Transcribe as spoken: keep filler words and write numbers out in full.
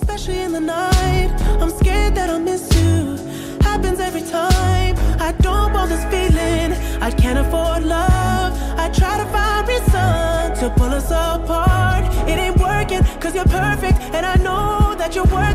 especially in the night. I'm scared that I'll miss you. Happens every time. I don't want this feeling. I can't afford love. I try to find reason to pull us apart. It ain't working, cause you're perfect, and I know that you're worth